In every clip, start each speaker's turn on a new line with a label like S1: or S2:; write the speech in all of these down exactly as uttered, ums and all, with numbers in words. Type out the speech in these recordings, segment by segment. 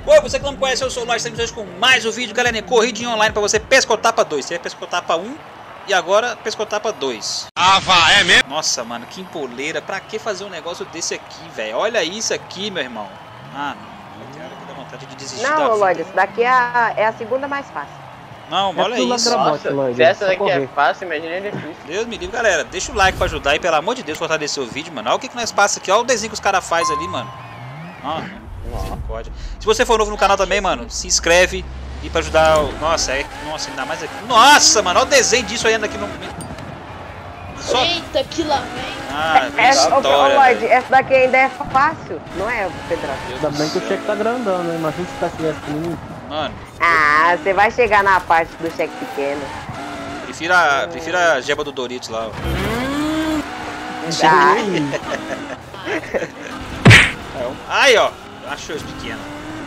S1: Oi, você que não me conhece, eu sou o Lorde, estamos hoje com mais um vídeo, galera, corridinha online pra você, Pescotapa dois. Você é Pescotapa um e agora Pescotapa dois.
S2: Ah, vá, é mesmo?
S1: Nossa, mano, que empoleira, pra que fazer um negócio desse aqui, velho? Olha isso aqui, meu irmão. Ah, não, tem hora que dá vontade de desistir da vida.
S3: Não, Lorde, isso daqui é a, é a segunda mais fácil.
S1: Não, olha isso.
S4: Nossa, se essa daqui é fácil, imagina é difícil.
S1: Deus me livre, galera, deixa o like pra ajudar e pelo amor de Deus fortalecer o vídeo, mano. Olha o que que nós passa aqui, olha o desenho que os caras fazem ali, mano. Ah, misericórdia. Se você for novo no canal também, mano, se inscreve e pra ajudar o... Nossa, é... Nossa, ainda mais aqui. Nossa, mano, olha o desenho disso aí ainda aqui no...
S5: Só... Eita, que lá vem.
S1: Ah,
S3: essa,
S1: história,
S3: ô, Lorde, essa daqui ainda é fácil, não é, Pedro?
S4: Ainda bem que o cheque tá grandão, né? Imagina se tá tivesse pequenininho.
S1: Mano.
S3: Ah, você vai chegar na parte do cheque pequeno.
S1: Prefiro a, prefiro a jeba do Doritos lá, ó.
S3: Ah.
S1: Aí, ó. Achou os pequenos.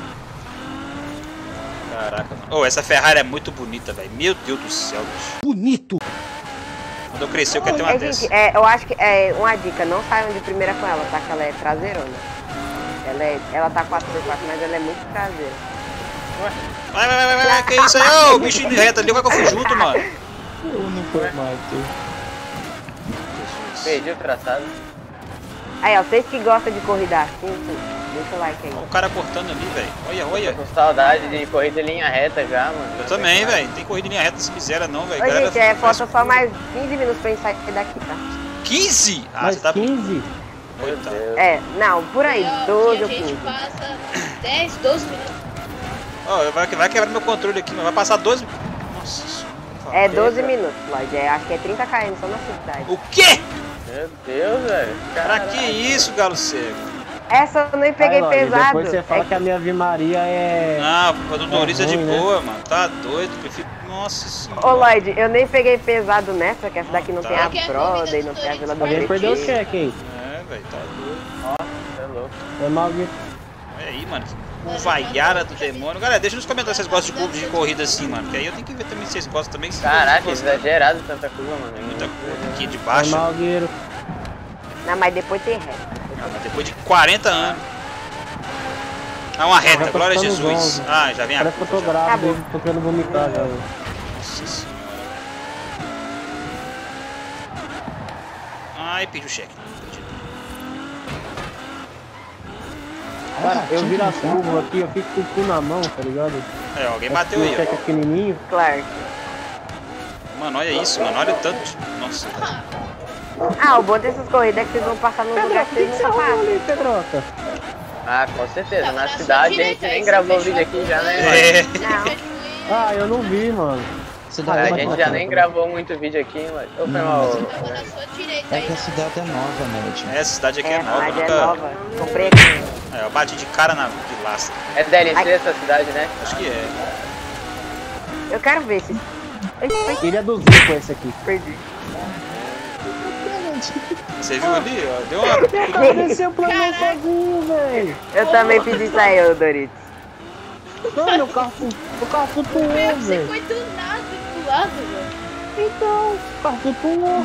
S1: Caraca, mano. Oh, essa Ferrari é muito bonita, velho. Meu Deus do céu, bicho.
S4: Bonito!
S1: Quando eu crescer, eu quero ter uma
S3: é,
S1: dessa.
S3: gente, é, eu acho que é uma dica, não saiam de primeira com ela, tá? Que ela é traseirona. Ela, é, ela tá quatro por quatro, mas ela é muito traseira.
S1: Vai, vai, vai, vai, vai, que isso aí? Ô, oh, o bicho indo reto ali, vai que eu fui junto, mano.
S4: Eu não foi mais, tu. Perdi o traçado.
S3: Aí, ó, vocês que gostam de corrida assim, deixa o like aí.
S1: Olha o cara cortando ali, velho. Olha, olha.
S4: Tô com saudade de corrida em linha reta já, mano.
S1: Eu também, velho. Tem corrida em linha reta se quiser, não, velho.
S3: Ô, gente, é, falta só mais quinze minutos pra gente sair daqui, tá?
S1: quinze? Ah,
S4: mais
S1: você tá...
S4: quinze?
S1: Coitado.
S3: É, não, por aí, doze ou
S5: quinze. A gente
S3: quinze.
S5: passa dez, doze minutos.
S1: Ó, oh, vai, vai quebrar meu controle aqui, mas vai passar doze... Nossa senhora.
S3: É doze minutos, Lorde. É, acho que é trinta quilômetros só na cidade.
S1: O quê?
S4: Meu Deus, velho.
S1: Pra que isso, galo cego?
S3: Essa eu nem peguei
S4: Ai,
S3: pesado.
S4: Depois você fala é que... que a minha Vimaria é...
S1: Não, a do Doritos é, é de
S4: ruim,
S1: boa,
S4: né?
S1: mano. Tá doido, prefiro... Nossa senhora.
S3: Ô, Lloyd, eu nem peguei pesado nessa, que essa daqui não
S1: tá.
S3: tem a
S5: Porque
S3: Broda e não tem a Vila do
S4: Alguém perdeu o
S3: Retiro.
S4: cheque aí.
S1: É, velho, tá doido.
S4: Nossa, é louco. É mal, Vitor.
S1: Olha aí, mano. O vaiara do demônio. Galera, deixa nos comentários se vocês gostam de clube de corrida assim, mano. Que aí eu tenho que ver também se vocês gostam também. Se
S4: Caraca,
S1: vocês gostam.
S4: exagerado tanta curva, mano.
S1: É muita coisa aqui de
S4: É
S1: baixo.
S4: mal, Guiro.
S3: Não, mas depois tem reta.
S1: Ah, mas depois de quarenta anos. Ah, uma reta,
S4: Já
S1: glória a
S4: ficando
S1: Jesus.
S4: bom,
S1: Ah, já vem a
S4: Parece que eu tô
S1: curva, já.
S4: grávida, tô querendo vomitar já.
S1: Nossa senhora. Ai, pedi o cheque. Perdi.
S4: Cara, eu viro a curva aqui, eu fico com o cu na mão, tá ligado?
S1: É, alguém bateu
S4: O
S1: aí,
S4: cheque é
S1: ó.
S4: pequenininho.
S3: Claro.
S1: Mano, olha isso, mano. Olha o tanto de... Nossa, cara.
S3: Ah, o bom dessas corridas é que vocês vão passar no lugar que vocês nunca passam.
S4: ali, Pedroca? Ah, com certeza.
S5: Tá,
S4: Na
S5: na sua
S4: cidade a
S5: direita,
S4: gente nem
S5: aí
S4: gravou
S5: você
S4: vídeo aqui já, né?
S1: É.
S3: Não.
S4: Ah, eu não vi, mano.
S6: Cidade
S4: A
S6: é
S4: gente
S6: nova,
S4: já nem
S6: né?
S4: gravou muito vídeo aqui, mas... Ô, foi
S6: Não,
S4: mal.
S6: mas-
S5: Tava na sua direita
S6: É
S5: aí.
S6: que a cidade é nova, né?
S1: Essa cidade aqui é,
S3: É,
S1: nova,
S3: mas é
S1: nunca...
S3: nova. Comprei aqui.
S1: É, eu bati de cara na de lastra.
S4: É D L C essa cidade, né?
S1: Acho que é.
S3: Eu quero ver se... Ai,
S4: Ilha do Zico esse aqui.
S3: perdi.
S1: Você viu ali, ó? Deu uma...
S4: Desceu pra mim sozinho, velho.
S3: Eu também pedi isso aí, ô Doritos.
S4: Não, meu carro, o carro flutuou,
S5: Meu, você
S4: velho.
S5: foi do nada pro lado, velho.
S4: Então, o carro flutuou.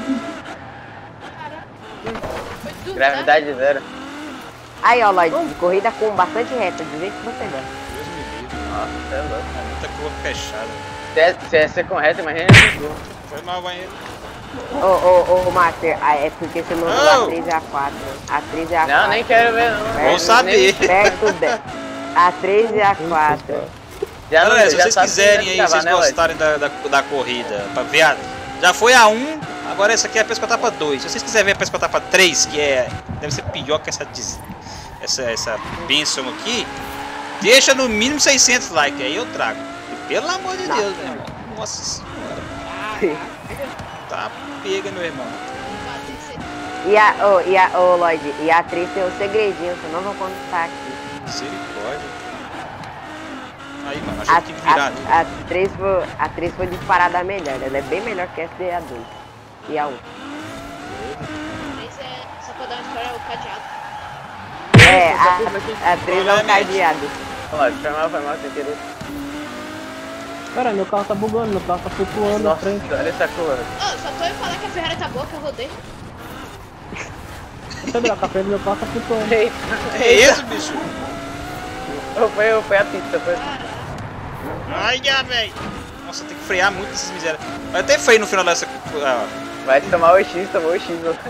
S5: Foi do
S4: Gravidade zero.
S3: Aí, ó, Lloyd, de corrida com bastante reta, do jeito que você gosta.
S1: Deus me livre.
S4: Nossa, você é louco.
S1: É muita curva fechada.
S4: Se é, se é ser correto, imagina esse curva.
S1: Foi mal, banheiro.
S3: Ô, ô, ô, Master, ah, é porque você não usou
S1: Oh.
S3: a três e a quatro. A três e a quatro.
S4: Não, nem quero ver, não.
S1: Vou saber.
S3: Perto dela. A três e a quatro.
S4: Já
S1: Galera,
S4: não-
S1: se
S4: já
S1: vocês
S4: sabe
S1: quiserem
S4: que
S1: aí,
S4: vai
S1: vocês
S4: gravar, né,
S1: gostarem da, da, da corrida, pra ver a... Já foi a um, agora essa aqui é a Pescotapa dois. Se vocês quiserem ver a Pescotapa três, que é... Deve ser pior que essa... des- Essa, essa bênção aqui. Deixa no mínimo seiscentos likes, aí eu trago. E pelo amor de Deus, meu irmão. Nossa senhora. Tá pega, meu irmão.
S3: E a, ô, e a, ô, Lloyd, e a atriz tem um segredinho que eu não vou contar aqui.
S1: Misericórdia. Aí, mano, achei
S3: A,
S1: que virar.
S3: a, a, atriz foi, a atriz foi disparada a melhor, ela é bem melhor que essa e a dois. E a um.
S5: Esse é, só pra dar uma história, é o cadeado.
S3: É, a, a atriz é um cadeado.
S4: Olha lá, foi mal, foi mal, sem querer.
S7: Cara, meu carro tá bugando, meu carro tá flutuando na
S4: Nossa,
S7: frente.
S4: olha essa curva.
S5: Oh, só tô eu falar que a Ferrari tá boa, que eu rodei.
S7: Pedro, a café do meu carro tá flutuando.
S4: Eita,
S1: É isso, bicho?
S4: Foi, foi a pista, foi a pista.
S1: Ai, já, velho. Nossa, tem que frear muito essas misérias. Vai ter freio no final dessa... Ah,
S4: Vai tomar o X, tomou o X.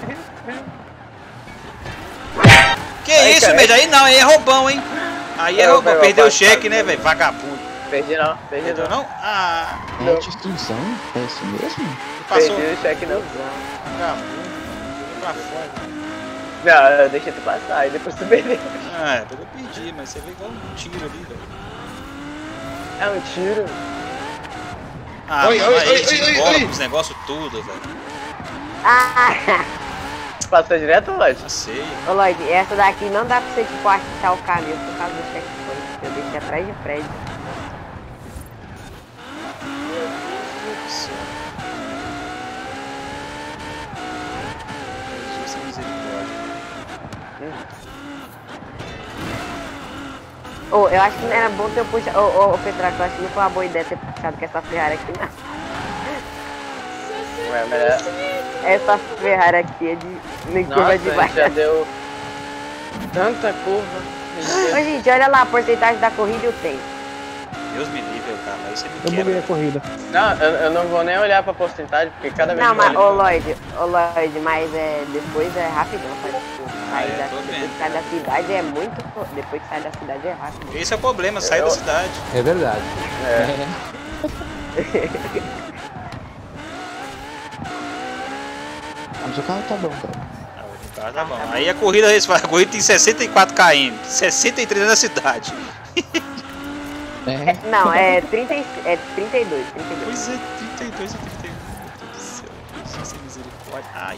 S1: que
S4: Ai,
S1: isso,
S4: cara.
S1: velho? Aí não, aí é roubão, hein? Aí é
S4: Não,
S1: roubão.
S4: foi
S1: Perdeu o
S4: roubado,
S1: cheque,
S4: tá?
S1: né, velho? Vagabundo.
S4: Perdi não, perdi
S1: Perdeu
S4: não.
S1: não? Ah,
S6: É de extinção? É isso mesmo?
S1: passou.
S4: Perdi o cheque não.
S1: Vagabundo. Jogou pra fora.
S4: Não, eu deixei tu passar e depois tu perdeu.
S1: Ah, eu perdi, mas você veio igual um tiro ali, velho.
S4: É um tiro.
S1: Ah,
S2: Oi,
S1: mano,
S2: oi,
S1: aí
S2: oi,
S1: te
S2: oi,
S1: embola
S2: oi.
S1: com os negócios tudo, velho.
S3: Ah,
S4: Passou direto, Lodge?
S1: Passei.
S3: ô Lloyd, essa daqui não dá pra você tipo achar o caminho por causa do checkpoint. Eu deixei atrás de prédio.
S1: Meu Deus do céu. Jesus, misericórdia.
S3: Ô, eu acho que não era bom ter puxado. Ô, ô, ô, Petraco, eu acho que não foi uma boa ideia ter puxado com essa Ferrari aqui, não.
S4: Ué, melhor.
S3: Essa Ferrari aqui é de. em curva
S4: Nossa,
S3: de
S4: a
S3: baixo.
S4: gente já deu tanta curva.
S3: Ô, gente, olha lá a porcentagem da corrida e o tempo.
S1: Deus me livre, cara. Aí você me
S7: Eu buguei
S1: quebra.
S7: a corrida.
S4: Não, eu, eu não vou nem olhar pra porcentagem, porque cada vez
S3: Não,
S4: que eu
S3: mas,
S4: olho-
S3: ô Lloyd, ô Lloyd, mas é, depois é rapidão, sabe? Tipo,
S1: Ah,
S3: sair
S1: é,
S3: da,
S1: tô
S3: depois
S1: vendo.
S3: que sai da cidade é muito. Depois que sai da cidade é rápido.
S1: Esse é o problema, sair
S4: Eu-
S1: da cidade.
S6: É verdade.
S4: É.
S6: Mas o carro tá bom, cara.
S1: Ah, o carro tá bom. Aí a corrida, a corrida tem sessenta e quatro quilômetros, sessenta e três na cidade.
S6: É.
S3: Não, é, trinta, e- é trinta e dois, trinta e dois.
S1: Pois é, trinta e dois e trinta e um. Meu Deus do céu. Jesus, sem misericórdia. Ai.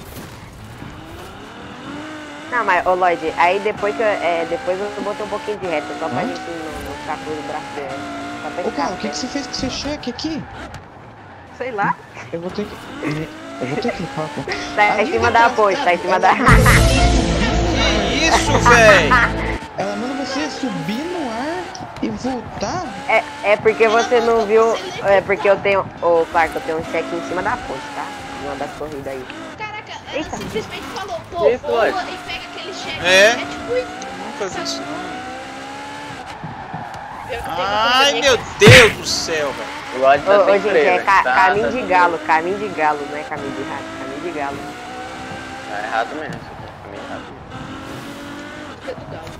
S3: Não, mas, ô Lloyd, aí depois que eu, é, depois eu botei um pouquinho de reta, só pra
S6: Hã?
S3: gente não, não ficar com o braço dele. Só pra
S6: Ô,
S3: ficar
S6: cara, o que, que
S3: perto.
S6: você fez com esse cheque aqui?
S3: Sei lá.
S6: Eu vou ter que. Eu vou ter que limpar, pô.
S3: Tá em cima da ponte, tá em cima da.
S1: Que isso, véi?
S6: Ela manda você subir no ar e voltar?
S3: É, é porque você não viu. É porque eu tenho. Ô, Clark, eu tenho um cheque em cima da ponte, tá? Uma das corridas aí.
S5: Caraca, ela
S3: Eita.
S5: simplesmente falou, pô,
S4: Isso,
S5: voa
S4: Lloyd.
S5: e pega aquele cheque.
S1: É.
S5: É tipo isso.
S1: Nunca vi isso, não.
S5: Eu tenho uma
S1: Ai,
S5: companhia
S1: meu
S5: que-
S1: Deus do céu, velho.
S4: O Lodge
S3: Ô,
S4: tá
S3: ô,
S4: sem
S3: gente,
S4: freio,
S3: é
S4: né?
S3: ca-
S4: Tá-
S3: caminho
S4: tá
S3: de
S4: sem
S3: galo, caminho de galo, não é caminho de rato, caminho de galo.
S4: freio. Tá errado mesmo, isso aqui, caminho errado.
S5: Música do galo.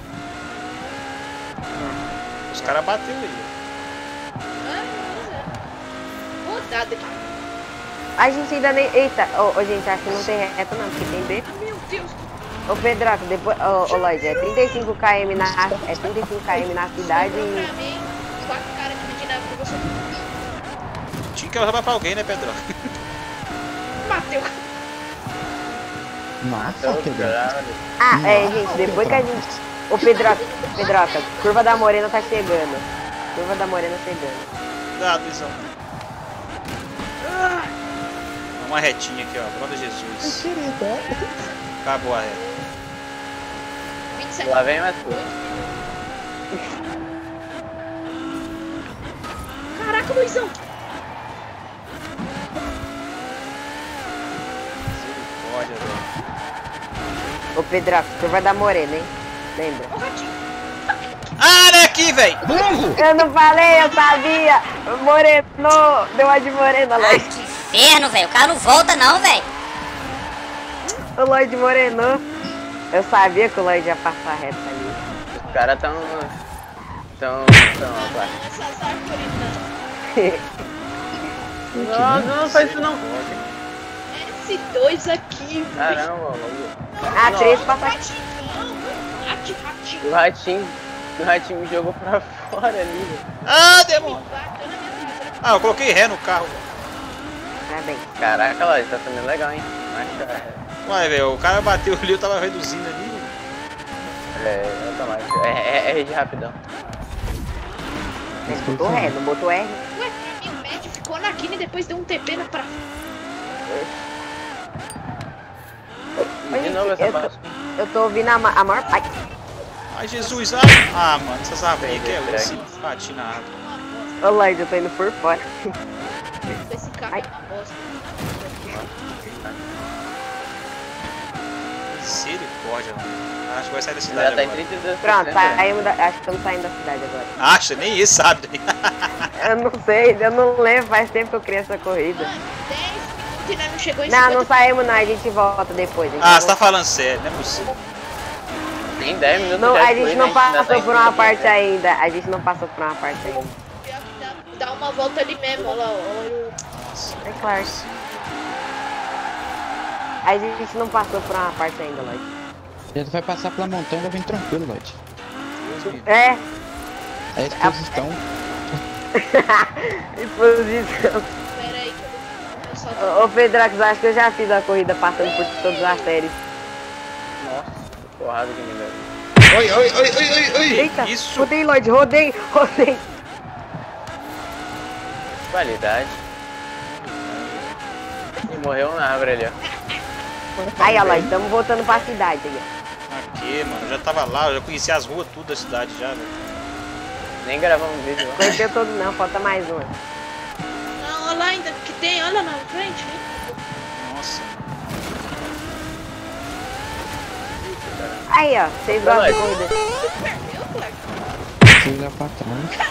S1: Os caras bateram aí.
S5: Ah, pois é. Rodada aqui.
S3: A gente ainda nem. Eita, ô, ô, gente, acho que não tem reta não, porque tem B.
S5: Meu Deus.
S3: Ô Pedraco, depois. Ô, ô Lloyd, é trinta e cinco quilômetros na. É trinta e cinco quilômetros na cidade
S5: Sobrou
S3: e.
S5: pra mim, quatro caras dividindo pra você.
S1: Tinha que roubar pra alguém, né, Pedro?
S5: Bateu.
S6: Nossa,
S4: Então,
S6: Pedro.
S4: caralho.
S3: Ah, é, gente, depois que a gente. Ô Pedraco, Pedroca, curva da Morena tá chegando. Curva da Morena chegando.
S1: Dá, Luizão. Uma retinha aqui, ó. Pronto, Jesus.
S6: Querida.
S1: Acabou a reta.
S5: vinte e sete.
S4: Lá vem mais curva.
S5: Caraca, Luizão.
S1: Misericórdia, velho.
S3: Ô Pedraco, curva da Morena, hein? Lembra?
S5: Ó o ratinho.
S1: Ah, olha aqui, velho.
S3: Eu não falei, eu sabia! Moreno! Deu uma de morena,
S8: Ai,
S3: Lloyd.
S8: que inferno, velho. O carro não volta não, velho.
S3: O Lloyd moreno. Eu sabia que o Lloyd ia passar reto ali.
S4: Os caras tão... Tão... Tão... Lá.
S5: Essas árvores não.
S4: Não, não, não faz isso não.
S5: Esse dois aqui, velho.
S4: Caramba, mano.
S3: Ah, três
S5: Ó,
S3: passa.
S5: ratinho. Ratinho, ratinho.
S4: O ratinho... O ratinho me jogou pra fora ali, velho.
S1: Ah, demônio.
S5: Bateu na minha vida.
S1: Ah, eu coloquei ré no carro, velho.
S3: Parabéns.
S4: Caraca, Lodge, tá sendo legal, hein? Mas, cara,
S1: Ué, velho, o cara bateu ali, eu tava reduzindo ali.
S4: é, automático. É, é, é de rapidão.
S3: Ele botou ré, não botou R.
S5: Ué, pra mim o médio ficou na quina e depois deu um T P na pra.
S4: E de novo essa
S3: eu, tô,
S4: parte.
S3: eu tô ouvindo a, ma- a maior parte.
S1: Ai, Jesus, ai. Ah, mano, essas árvores aqui é assim, bati na árvore.
S3: Ô Lloyd, eu tô indo por fora.
S5: Esse carro
S3: Ai.
S5: é uma bosta.
S1: Misericórdia, mano. Acho que vai sair da
S2: Já
S1: cidade
S2: tá em
S1: agora.
S2: trinta e dois por
S3: Pronto,
S2: cento.
S3: saímos da, acho que estamos saindo da cidade agora.
S1: Acha, nem isso sabe.
S3: Eu não sei, eu não lembro, faz tempo que eu criei essa corrida.
S5: Mano, dez minutos e ainda não chegou em
S3: Não, não
S5: cinquenta.
S3: saímos não, a gente volta depois. A gente
S1: Ah,
S3: vai
S1: você tá falando sério, não é possível.
S2: Tem dez minutos
S3: Não,
S2: já
S3: a
S2: de
S3: gente
S2: corrida,
S3: não
S2: ainda tá
S3: passou
S2: em
S3: por uma
S2: trinta por cento.
S3: parte ainda. A gente não passou por uma parte ainda.
S5: Pior que dá, dá uma volta ali mesmo, olha lá, olha.
S3: É claro. A gente não passou por uma parte ainda, Lloyd.
S6: Já vai passar pela montanha, vai vir tranquilo, Lloyd.
S3: É,
S6: É exposição.
S3: exposição.
S5: Pera aí que eu vou começar a...
S3: Ô, ô Pedrox, acho que eu já fiz a corrida passando por todas as séries.
S2: Nossa, que porrada que me deu.
S6: Oi, oi, oi, oi, oi, oi!
S3: Eita,
S1: isso?
S3: rodei, Lloyd, rodei, rodei.
S2: Qualidade. E morreu um na árvore ali, ó.
S3: Aí, ó, Lloyd, estamos voltando pra cidade aí, ó.
S1: Aqui, mano, eu já tava lá, eu já conhecia as ruas tudo da cidade já, velho.
S2: Nem gravamos vídeo lá.
S3: Conheceu todo não, falta mais uma.
S5: Não, olha lá ainda que tem, olha na frente.
S1: Nossa.
S3: Aí, ó, vocês gostam de corrida.
S5: Perdeu, Clark?
S6: Você já pra trás.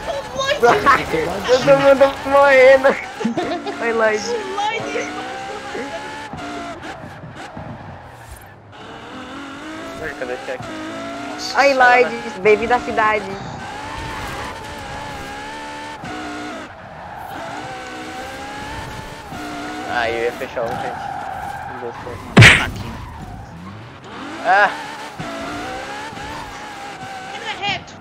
S3: Todo mundo morrendo. Oi, Lloyd.
S5: Lloyd.
S2: Cadê o check?
S1: Nossa.
S3: Oi, Lloyd, bem-vindo à cidade.
S2: Ah, eu ia fechar o gente. Não gostou.
S1: Aqui.
S2: Ah,
S5: Não é reto.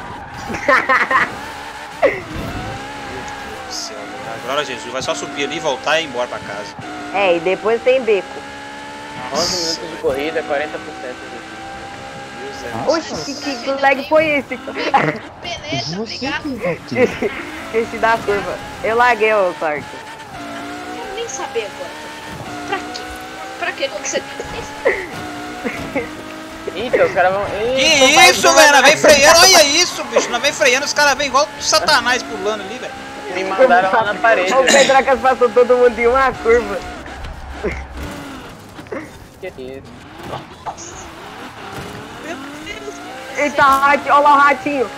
S1: Meu Deus do céu, velho. Glória a Jesus, vai só subir ali, voltar e ir embora pra casa.
S3: É, e depois tem beco.
S2: onze minutos de corrida, quarenta por cento de
S1: Deus é
S3: Oxi, que, que lag foi esse?
S5: Beleza,
S6: Você
S5: obrigado.
S6: que bateu.
S3: Esse, esse da curva. Eu laguei, ô Clark.
S5: Não quero nem saber agora. Pra quê? Pra quê quando você tem
S2: Eita, os caras vão.
S1: Que
S2: Eita,
S1: isso, velho? Nós vem freando, olha isso, bicho. Nós vem freando, os caras vêm igual o Satanás pulando ali, velho.
S2: me mandaram lá na parede.
S3: O Pedrocas passou todo mundo em uma curva.
S2: Que isso?
S5: Meu Deus.
S3: Eita, ratinho, olha lá o ratinho.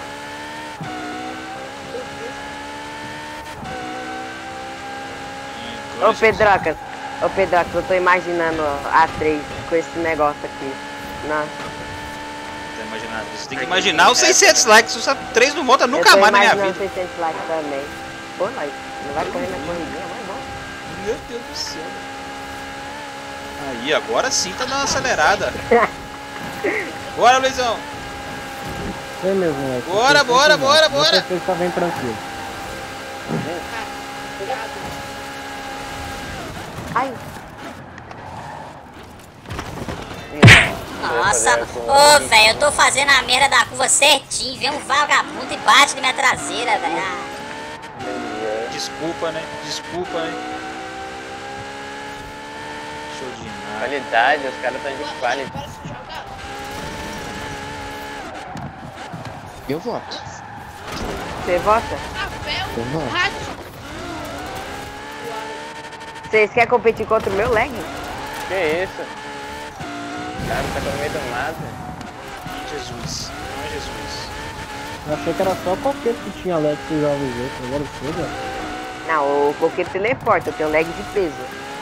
S3: Ô Pedrocas, ô Pedrocas, eu tô imaginando a três com esse negócio aqui. Nossa,
S1: Tá imaginando? Você tem que imaginar os seiscentos likes. Se três não volta
S3: eu
S1: nunca
S3: tô
S1: mais na minha
S3: imaginando
S1: vida.
S3: seiscentos likes também. Pô, nós, não vai correr na corridinha, mas bom.
S1: Meu Deus do céu. Aí, agora sim tá dando uma acelerada. Bora, Luizão.
S7: É mesmo, moleque.
S1: Bora,
S7: Você
S1: bora,
S7: tem que
S1: bora,
S7: ir, não.
S1: bora.
S7: Você tá bem tranquilo.
S3: Ai.
S8: Nossa, ô velho, eu tô fazendo a merda da curva certinho, vem um vagabundo e bate na minha traseira, velho. Ah,
S1: Desculpa, né? Desculpa, né? Show de nada.
S2: Qualidade, os caras estão de qualidade.
S5: Para de jogar.
S6: Eu voto.
S3: Você vota?
S5: Café,
S6: Eu
S5: o
S6: voto.
S5: rádio.
S3: Vocês querem competir contra o meu lag?
S2: Que isso? O cara tá no meio do mato.
S1: Ai, Jesus. Ai, Jesus.
S7: Eu achei que era só qualquer que tinha lag que usava os outros. Agora chega.
S3: Não, o porque teleporta, eu tenho lag de peso.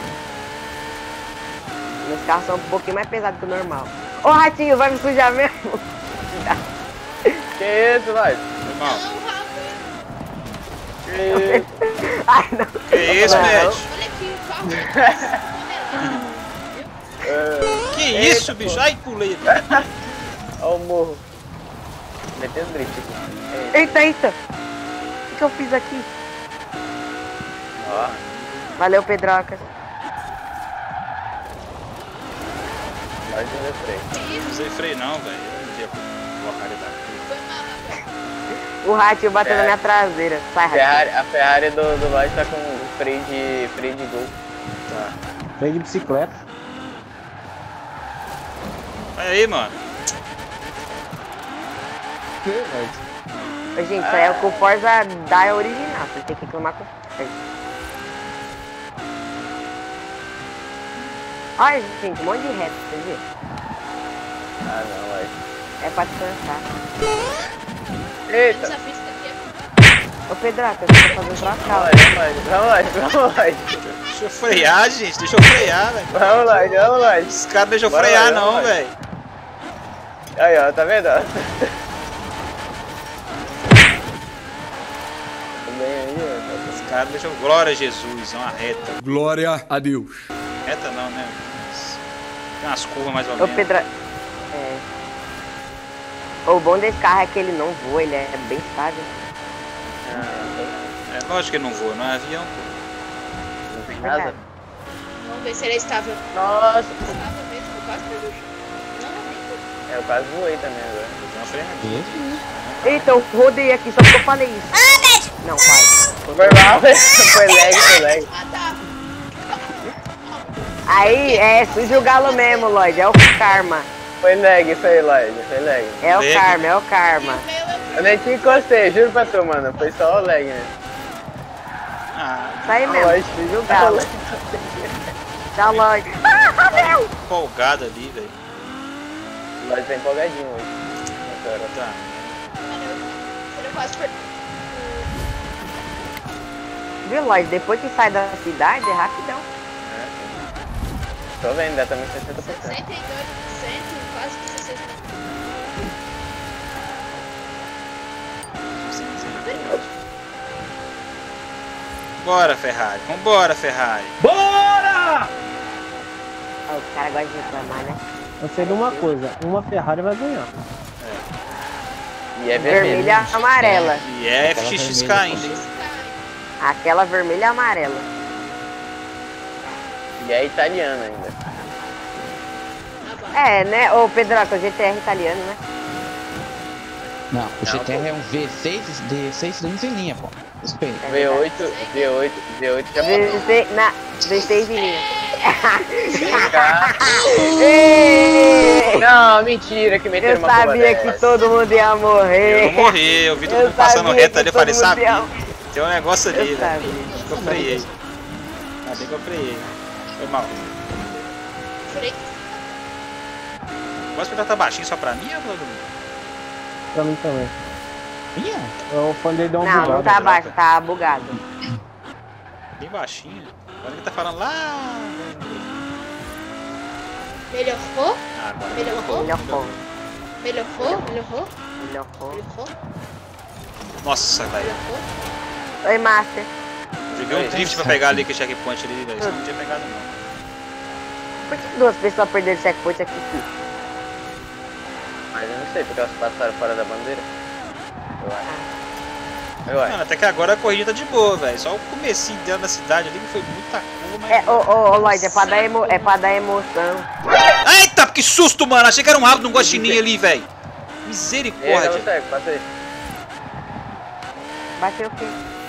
S3: Meus carros são um pouquinho mais pesados que o normal. Ô ratinho, vai me sujar mesmo?
S2: Que isso, nós?
S1: Irmão,
S5: Não, Rafa.
S2: Que isso?
S3: Ai, não.
S1: que isso,
S3: Não.
S1: Med?
S5: Olha aqui, o carro.
S2: Ah,
S1: Que isso, bicho? Ai, pulei.
S2: Ó o morro. Metendo drift aqui.
S3: Eita, eita. O que eu fiz aqui?
S2: Ó,
S3: Valeu, Pedrocas.
S2: nós ainda freio.
S1: Não usei freio não, velho. Eu não vi a localidade.
S5: Foi mal, Rafa.
S3: O ratinho bateu na
S2: É.
S3: minha traseira. Sai, ratinho.
S2: Ferrari, a Ferrari do, do Lloyd tá com freio de, freio de gol.
S1: Tá.
S7: Veio de bicicleta.
S1: Olha aí, mano.
S3: Ô, gente, isso aí é o que o Forza dá é original. Você tem que reclamar com o Forza. Olha, gente, um monte de reto, você viu?
S2: Ah, não, vai.
S3: É pra descansar.
S2: Eita.
S5: Essa pista aqui
S3: Ô Pedraca, você tá fazendo pra cá.
S2: Vamos lá, vamos lá, vamos lá.
S1: Deixa eu frear, gente. Deixa eu frear, velho.
S2: Vamos lá, vamos lá.
S1: Os caras não deixam
S2: Bora
S1: frear,
S2: lá,
S1: não,
S2: vamos lá.
S1: velho.
S2: Aí, ó, tá vendo? Tudo bem aí, ó.
S1: Os caras não deixam. Glória a Jesus, é uma reta.
S9: Glória a Deus.
S1: Reta não, né? Tem umas curvas mais ou
S3: Ô
S1: menos.
S3: Pedra... É... O bom desse carro é que ele não voa, ele é bem estável.
S1: É lógico que ele não voa, não é avião, pô.
S2: Não tem
S3: Verdade.
S2: nada.
S5: Vamos ver se ele é estável.
S2: Nossa.
S5: Estável mesmo, eu quase perdi o chão. Não, nem
S2: É, eu quase voei também agora.
S1: Tem uma freadinha.
S3: Eita, eu rodei aqui só porque eu falei isso. Não, quase.
S2: Foi mal, foi lag, foi lag.
S5: Ah, tá.
S3: Aí, é, suja o galo mesmo, Lloyd, é o karma.
S2: Foi lag, isso aí, Lloyd, foi lag.
S3: É o
S1: Lag.
S3: karma, é o karma.
S5: Meu, eu
S2: Eu nem te encostei, juro pra tu, mano. Foi só o lag, né?
S1: Ah,
S3: Isso aí mesmo,
S2: Lloyd,
S3: suja o galo. Tchau, Lloyd. Ah, Ravel!
S1: empolgado ali, velho.
S2: O Lloyd tá empolgadinho hoje. Agora.
S1: Tá.
S5: eu quase perdi.
S3: Viu, Lloyd? Depois que sai da cidade, é rapidão.
S2: Tô vendo, ainda também sessenta por cento.
S5: sessenta e dois por cento, quase dezesseis por cento.
S1: Bora, Ferrari. Vambora, Ferrari.
S7: Bora!
S3: Ah, os caras gostam de reclamar, né?
S7: Eu sei de uma coisa, uma Ferrari vai ganhar.
S2: E é vermelho.
S3: Vermelha e amarela.
S1: E é F X X K ainda, hein?
S3: Aquela vermelha e amarela.
S2: E é italiano ainda.
S3: É, né? Ô, Pedroca, o G T R italiano, né?
S6: Não, o G T R é um V seis de seis cilindros em linha, pô. Respeita.
S2: V oito, V oito, V oito já passou.
S3: V seis, na, V seis em linha.
S2: Não, mentira, que meteram
S3: Eu
S2: uma curva
S3: sabia
S2: dessa.
S3: que todo mundo ia
S1: Eu
S3: morrer.
S1: não morri, eu vi todo
S3: Eu
S1: mundo passando
S3: sabia
S1: reto ali, eu
S3: que
S1: falei,
S3: todo mundo
S1: sabia.
S3: ia-
S1: Tem um negócio ali,
S3: Eu
S1: velho.
S3: sabia.
S1: Eu freiei. Ainda bem que eu freiei. Foi mal.
S5: Freio.
S1: Posso pegar tá baixinho só pra mim ou pra todo mundo?
S7: Pra mim também.
S6: Ih,
S7: Eu falei dar um
S3: Não, não
S7: bugado.
S3: tá baixo, tá bugado.
S1: Bem baixinho. Agora ele tá falando lá.
S5: Melhorou?
S1: Ah, agora
S5: Melhorou?
S3: Melhorou.
S5: Melhorou? Melhorou?
S3: Melhorou.
S5: Melhorou?
S1: Nossa, velho.
S5: Melhorou?
S3: Oi, Master.
S1: Joguei um drift pra pegar ali que checkpoint ali, velho. Senão não tinha pegado não.
S3: Por que duas pessoas perderam o checkpoint aqui?
S2: Mas eu não sei, porque elas passaram fora da bandeira. Eu acho. Eu acho.
S1: Mano, até que agora a corrida tá de boa, velho. Só o comecinho dentro da cidade ali que foi muita curva, mas...
S3: É, ô, ô, ô, Lloyd, é pra dar, emo é pra dar emoção.
S1: Eita, que susto, mano! Achei que era um rabo de um guaxinim ali, velho.
S2: E aí,
S1: Misericórdia.
S2: não consegue, passa aí.
S3: Bateu o quê?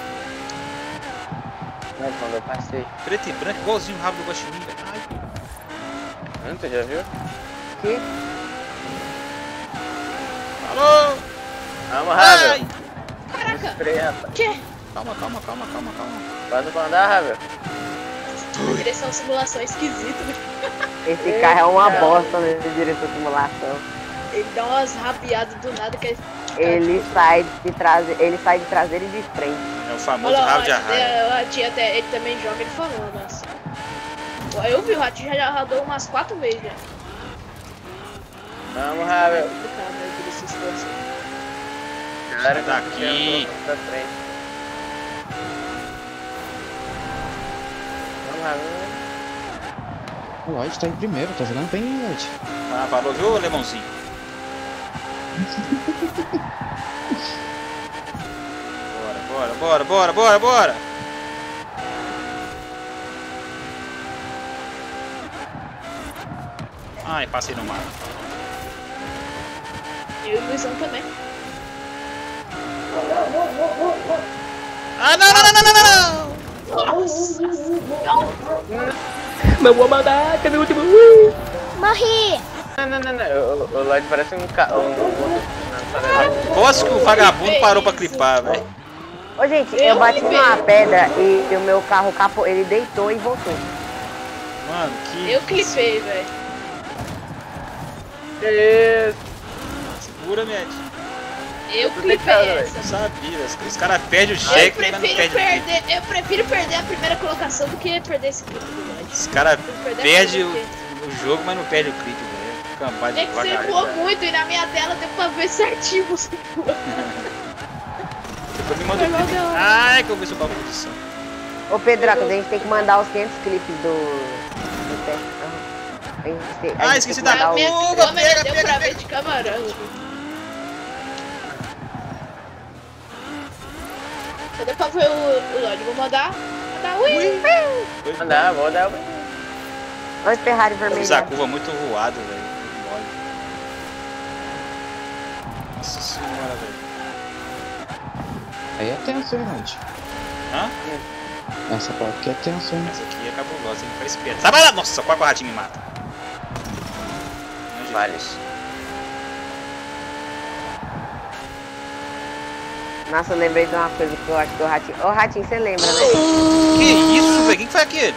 S2: Não, quando eu passei.
S1: Preto e branco, igualzinho o rabo do guaxinim, velho. Ai,
S2: Hum, tu já viu?
S3: Que?
S1: alô!
S2: Vamos,
S1: Ai!
S2: Ravel.
S5: Caraca!
S2: Freia, rapaz.
S5: Que?
S1: Calma, calma, calma, calma, calma.
S2: Quando pra andar, Ravel?
S5: Direção simulação é esquisito.
S3: Esse carro é uma
S2: Eita.
S3: bosta né, de direção de simulação.
S5: Ele dá umas rabiadas do nada que é.
S3: Ele sai de traseiro, ele sai de traseiro e de frente.
S1: É o famoso
S5: Olha lá,
S1: rabo de
S5: o
S1: arraia.
S5: Ratinho- o Ratinho até, ele também joga ele falando assim. Eu vi, o Ratinho já rodou umas quatro vezes já.
S2: Vamos,
S5: É
S2: Ravel.
S5: complicado, né, por essa situação.
S2: Galera,
S1: Sai daqui.
S2: Pra frente. Vamos, Ravel.
S6: o Lloyd tá em primeiro, tá jogando bem, Lloyd.
S1: Ah, falou, viu, Lemãozinho? Bora, bora, bora, bora, bora! Ai, passei no mar.
S5: Eu e o Luizão também.
S1: Ah, não, não, não, não, não, não!
S7: Não vou mandar, cadê o último?
S8: Morri!
S2: Não, não, não, não. O, o Lloyd parece um ca... um... um...
S1: Aposto que o vagabundo parou pra clipar, velho.
S3: Ô, gente, eu
S5: Eu
S3: bati
S5: clipei.
S3: numa pedra e o meu carro capô, ele deitou e voltou.
S1: Mano, que...
S5: Eu clipei, velho.
S2: Que isso?
S1: Segura, Med.
S5: Eu
S2: Tu
S5: clipei
S2: tem cara,
S1: Eu
S5: essa.
S1: sabia, os, os caras perdem o
S5: Eu
S1: cheque, mas não
S5: prefiro,
S1: perdem o clipe.
S5: perder, eu prefiro perder a primeira colocação do que perder esse clipe do Lodge.
S1: Os caras
S5: Perder
S1: perdem
S5: a
S1: o,
S5: primeira
S1: o jogo, mas não perdem o clipe, velho. Cambada de
S5: É que você
S1: vagabundo.
S5: voou muito e na minha tela deu pra ver certinho você voando.
S1: Depois me manda o
S5: Foi mal
S1: clipe.
S5: da hora.
S1: Ai, que eu vi sua posição.
S3: Ô Pedroca, a gente tem que mandar os quinhentos clipes do... do teste. Aham. A gente tem- a
S1: Ah,
S3: gente
S1: esqueci
S3: tem que
S1: da
S3: mandar
S5: A minha
S1: Uva,
S5: câmera
S1: pega,
S5: deu
S1: pega,
S5: pra
S1: pega.
S5: ver de camarão. Só deu pra ver o, o Lodge. Vou mandar. Mandar ui.
S1: Foi bom.
S2: Mandar, vou dar.
S3: Olha o Ferrari
S1: Eu
S3: vermelho.
S1: fiz a curva muito voado, velho. Mole. Nossa senhora, velho.
S6: Aí é tenso, hein, gente?
S1: Hã?
S6: Essa parte aqui é tenso, hein?
S1: Essa aqui é cabulosa, hein? Fica esperto. Sai, vai lá! Nossa, quase que o ratinho me mata.
S2: Vale.
S3: Nossa, eu lembrei de uma coisa que eu acho que o Ratinho... Ô Ratinho, você lembra, né?
S1: Que isso, velho? Quem que foi aquele?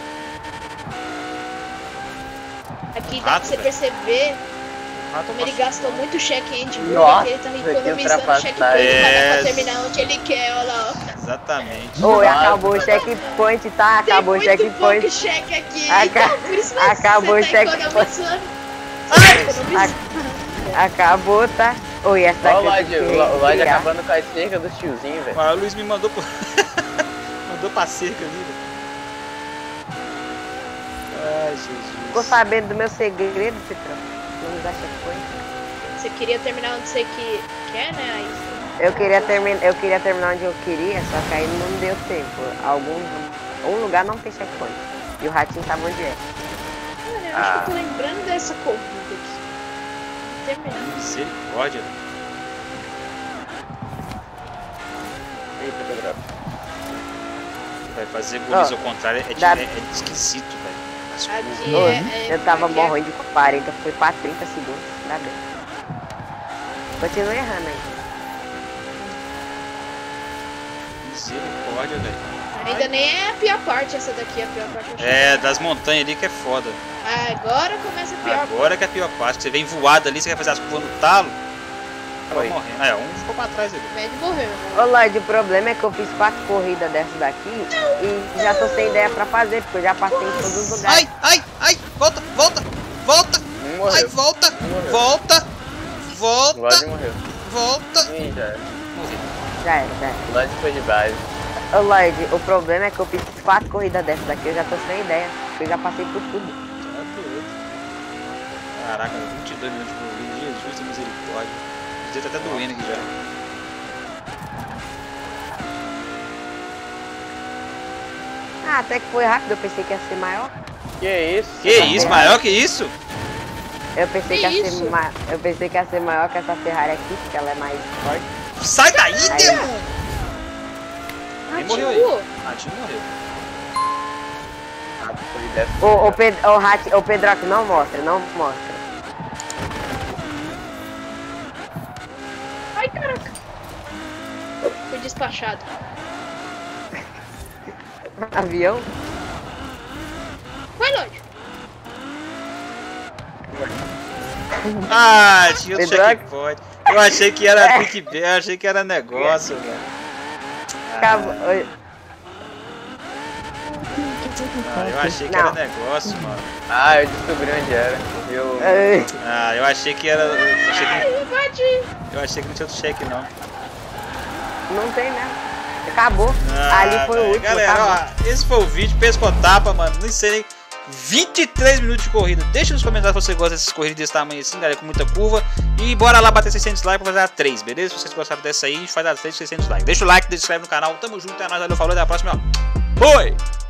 S5: Aqui dá
S1: Rato,
S5: pra você
S1: velho.
S5: perceber
S1: Rato
S5: como ele
S1: passou.
S5: gastou muito cheque em Endburg.
S2: Nossa,
S5: Ele tá
S2: que
S5: economizando cheque
S2: ultrapassagem.
S5: point pra dar
S1: É.
S5: pra terminar onde ele quer, olha lá. Ó.
S1: Exatamente.
S3: Oi,
S2: Nossa.
S3: acabou o checkpoint, tá?
S5: Tem
S3: Acabou o
S5: muito pouco
S3: checkpoint.
S5: cheque aqui.
S3: Aca-
S5: Então, por isso você
S3: acabou o
S5: tá
S3: checkpoint.
S5: economizando.
S1: Ai!
S5: Economizando.
S3: Acabou, tá? Oi, essa
S2: Olha
S3: daqui
S2: o
S3: eu
S2: Lodge,
S3: tenho que
S2: o Lodge
S3: criar.
S2: acabando com a cerca dos tiozinhos, velho.
S1: Ah, o Luiz me mandou pro... mandou pra cerca ali, velho. Ai, Jesus.
S3: Ficou sabendo do meu segredo, Petrão? Não dá checkpoint.
S5: Você queria terminar onde você que quer, né? Aí você-
S3: Eu queria, termin... eu queria terminar onde eu queria, só que aí não deu tempo. Algum um lugar não tem checkpoint. E o Ratinho sabe onde é.
S5: Mano, eu acho que eu tô lembrando dessa corrida aqui. Terminando.
S1: Misericórdia, velho.
S2: Eita, Pedro.
S1: Vai fazer bonito ao contrário é, de-
S3: dá-
S1: é, é esquisito, velho. As curvas.
S5: Aqui
S3: Ô,
S5: é, é,
S3: eu tava
S5: aqui é-
S3: morrendo de quarenta, foi pra trinta segundos. Dá bem. Continua errando aí.
S1: Misericórdia, velho.
S5: Ainda nem é a pior parte essa daqui, a pior parte. eu acho.
S1: É, das montanhas ali que é foda.
S5: Ah, agora começa a pior
S1: Agora que é a pior parte. Você vem voado ali, você quer fazer as curvas no talo, acaba
S2: Oi.
S1: morrendo. É, um ficou pra trás ali.
S5: parte. O médio morreu. né?
S3: Ô Lloyd, o problema é que eu fiz quatro corridas dessas daqui e já tô sem ideia pra fazer, porque eu já passei em todos os lugares.
S1: Ai, ai, ai, volta, volta, volta,
S2: Um
S1: ai,
S2: morreu.
S1: volta,
S2: morreu.
S1: volta,
S2: O
S1: volta,
S2: Lodge morreu.
S1: volta.
S2: Ih, já era.
S1: Morri.
S3: Já era, já era.
S2: O Lodge foi de base.
S3: Ô Lloyd, o problema é que eu fiz quatro corridas dessas daqui, eu já tô sem ideia, porque eu já passei por tudo.
S1: Tá doido. Caraca, vinte e dois minutos de corrida, Jesus tem misericórdia. O dedo tá até doendo aqui já.
S3: Ah, até que foi rápido, eu pensei que ia ser maior.
S2: Que isso?
S1: Que isso, maior que isso?
S3: Eu pensei que,
S5: Que
S3: ia
S5: isso?
S3: ser ma... eu pensei que ia ser maior que essa Ferrari aqui, porque ela é mais forte.
S1: Sai daí,
S3: Aí.
S1: demônio!
S5: Ah,
S1: Quem morreu aí?
S5: Tibu,
S1: Ah, Tio morreu.
S2: Ah, foi dessa.
S3: Ô, ô, Ped... ô, Rat... ô Pedroca, não mostra, não mostra.
S5: Ai, caraca. Fui despachado.
S3: Avião?
S5: Vai, Lodge.
S1: Ah, tinha outro
S3: Pedroca.
S1: checkpoint. Eu achei que era clickbait, eu achei que era negócio, velho.
S3: Acabou.
S1: Ah,
S3: Oi.
S1: ah, eu achei que
S3: Não.
S1: era negócio, mano.
S2: Ah, eu descobri onde era. Eu...
S3: Ai,
S1: Ah, eu achei que era. Eu achei que,
S5: Ai, bate.
S1: eu achei que não tinha outro check, não.
S3: não tem mesmo. Acabou.
S1: Ah,
S3: Ali foi o
S1: velho.
S3: último.
S1: Galera,
S3: acabou.
S1: ó, esse foi o vídeo, pescotapa, mano. Não sei nem. vinte e três minutos de corrida. Deixa nos comentários se você gosta dessas corridas desse tamanho assim, galera, com muita curva. E bora lá bater seiscentos likes pra fazer a três, beleza? Se vocês gostaram dessa aí, a gente faz a três, seiscentos likes. Deixa o like, se inscreve no canal. Tamo junto, é nóis, valeu, falou, até a próxima, ó. Foi!